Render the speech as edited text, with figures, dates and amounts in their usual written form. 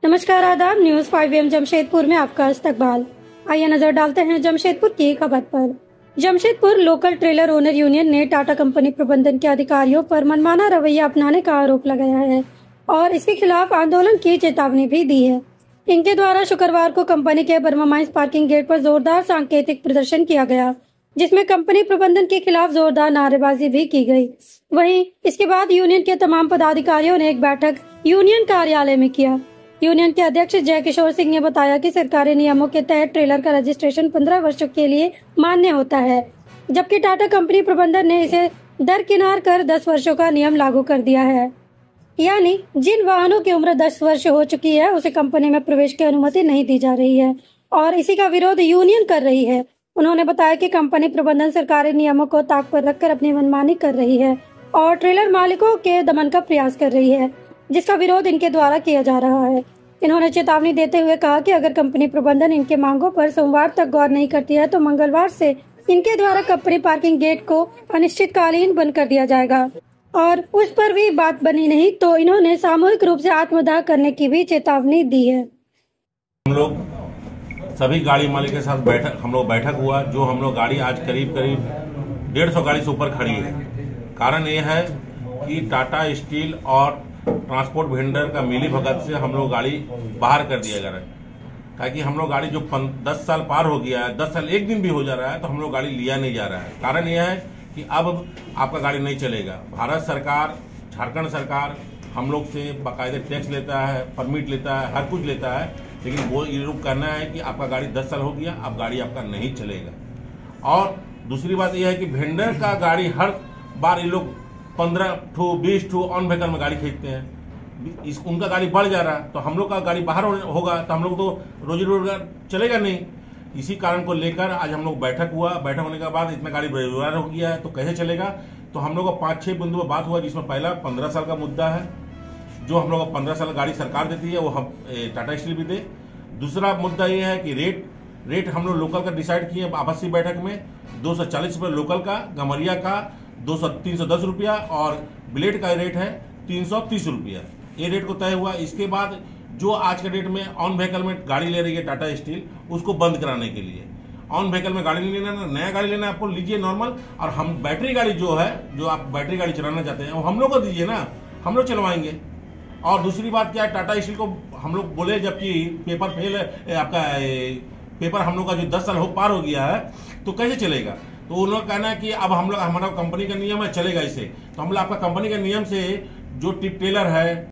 नमस्कार, आदाब। न्यूज 5 जमशेदपुर में आपका इस्तकबाल। आइए नजर डालते हैं जमशेदपुर की खबर पर। Jamshedpur local trailer owner union ने टाटा कंपनी प्रबंधन के अधिकारियों पर मनमाना रवैया अपनाने का आरोप लगाया है और इसके खिलाफ आंदोलन की चेतावनी भी दी है। इनके द्वारा शुक्रवार को कंपनी के बर्मा माइंस पार्किंग गेट पर जोरदार सांकेतिक प्रदर्शन किया गया, जिसमें कंपनी प्रबंधन के खिलाफ जोरदार नारेबाजी भी की गई। वहीं इसके बाद यूनियन के तमाम पदाधिकारियों ने एक बैठक यूनियन कार्यालय में किया। यूनियन के अध्यक्ष जय किशोर सिंह ने बताया कि सरकारी नियमों के तहत ट्रेलर का रजिस्ट्रेशन 15 वर्षों के लिए मान्य होता है, जबकि टाटा कंपनी प्रबंधन ने इसे दरकिनार कर 10 वर्षों का नियम लागू कर दिया है। यानी जिन वाहनों की उम्र 10 वर्ष हो चुकी है उसे कंपनी में प्रवेश की अनुमति नहीं दी जा रही है और इसी का विरोध यूनियन कर रही है। उन्होंने बताया कि कंपनी प्रबंधन सरकारी नियमों को ताक पर रखकर अपनी मनमानी कर रही है और ट्रेलर मालिकों के दमन का प्रयास कर रही है, जिसका विरोध इनके द्वारा किया जा रहा है। इन्होंने चेतावनी देते हुए कहा कि अगर कंपनी प्रबंधन इनके मांगों पर सोमवार तक गौर नहीं करती है तो मंगलवार से इनके द्वारा कंपनी पार्किंग गेट को अनिश्चितकालीन बंद कर दिया जाएगा और उस पर भी बात बनी नहीं तो इन्होंने सामूहिक रूप से आत्मदाह करने की भी चेतावनी दी है। हम लोग सभी गाड़ी मालिक के साथ बैठक हुआ। जो हम लोग गाड़ी आज करीब 150 गाड़ी से ऊपर खड़ी है। कारण ये है कि टाटा स्टील और ट्रांसपोर्ट वेंडर का मिली भगत से हम लोग गाड़ी बाहर कर दिया जा रहा है। ताकि हम लोग गाड़ी जो 10 साल पार हो गया है, 10 साल एक दिन भी हो जा रहा है तो हम लोग गाड़ी लिया नहीं जा रहा है। कारण यह है कि अब आपका गाड़ी नहीं चलेगा। भारत सरकार, झारखंड सरकार हम लोग से बाकायदे टैक्स लेता है, परमिट लेता है, हर कुछ लेता है, लेकिन वो ये लोग कहना है कि आपका गाड़ी 10 साल हो गया, अब गाड़ी आपका नहीं चलेगा। और दूसरी बात यह है कि वेंडर का गाड़ी हर बार ये लोग 15 ठू 20 ठू ऑन व्हीकल में गाड़ी खरीदते हैं। उनका गाड़ी बढ़ जा रहा है तो हम लोग का गाड़ी बाहर होगा तो हम लोग तो रोजी रोजगार चलेगा नहीं। इसी कारण को लेकर आज हम लोग बैठक हुआ। बैठक होने के बाद इतना गाड़ी बेरोजगार हो गया है तो कैसे चलेगा। तो हम लोग को 5-6 बिंदु पर बात हुआ, जिसमें पहला 15 साल का मुद्दा है। जो हम लोग को 15 साल गाड़ी सरकार देती है वो हम टाटा स्टील भी दे। दूसरा मुद्दा ये है कि रेट हम लोग लोकल का डिसाइड किए आपसी बैठक में। 240 रुपये लोकल का, गमरिया का 310 रुपया और ब्लेड का रेट है 330 रुपया। ये रेट को तय हुआ। इसके बाद जो आज के डेट में ऑन व्हीकल में गाड़ी ले रही है टाटा स्टील, उसको बंद कराने के लिए ऑन व्हीकल में गाड़ी नहीं लेना, नया गाड़ी लेना आपको लीजिए नॉर्मल। और हम बैटरी गाड़ी जो है, जो आप बैटरी गाड़ी चलाना चाहते हैं वो हम लोग को दीजिए ना, हम लोग चलवाएंगे। और दूसरी बात क्या है, टाटा स्टील को हम लोग बोले जबकि पेपर फेल है आपका, पेपर हम लोग का जो 10 साल पार हो गया है तो कैसे चलेगा। तो उन लोग कहना है कि अब हम लोग, हमारा कंपनी का नियम है चलेगा इसे। तो हम लोग आपका कंपनी के नियम से जो टिप टेलर है